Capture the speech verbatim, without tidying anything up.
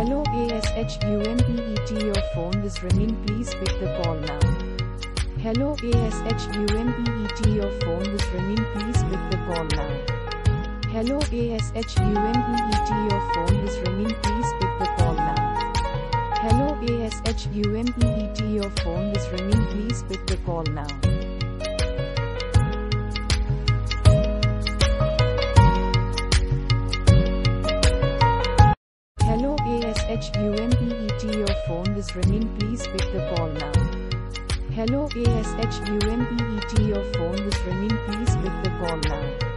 Hello ASHUMEET, your phone is ringing, please pick the call now. Hello ASHUMEET, your phone is ringing, please pick the call now. Hello ASHUMEET, your phone is ringing, please pick the call now. Hello ASHUMEET, your phone is ringing, please pick the call now. Hello ASHUMEET, your phone is ringing, please pick the call now. Hello ASHUMEET, your phone is ringing, please pick the call now.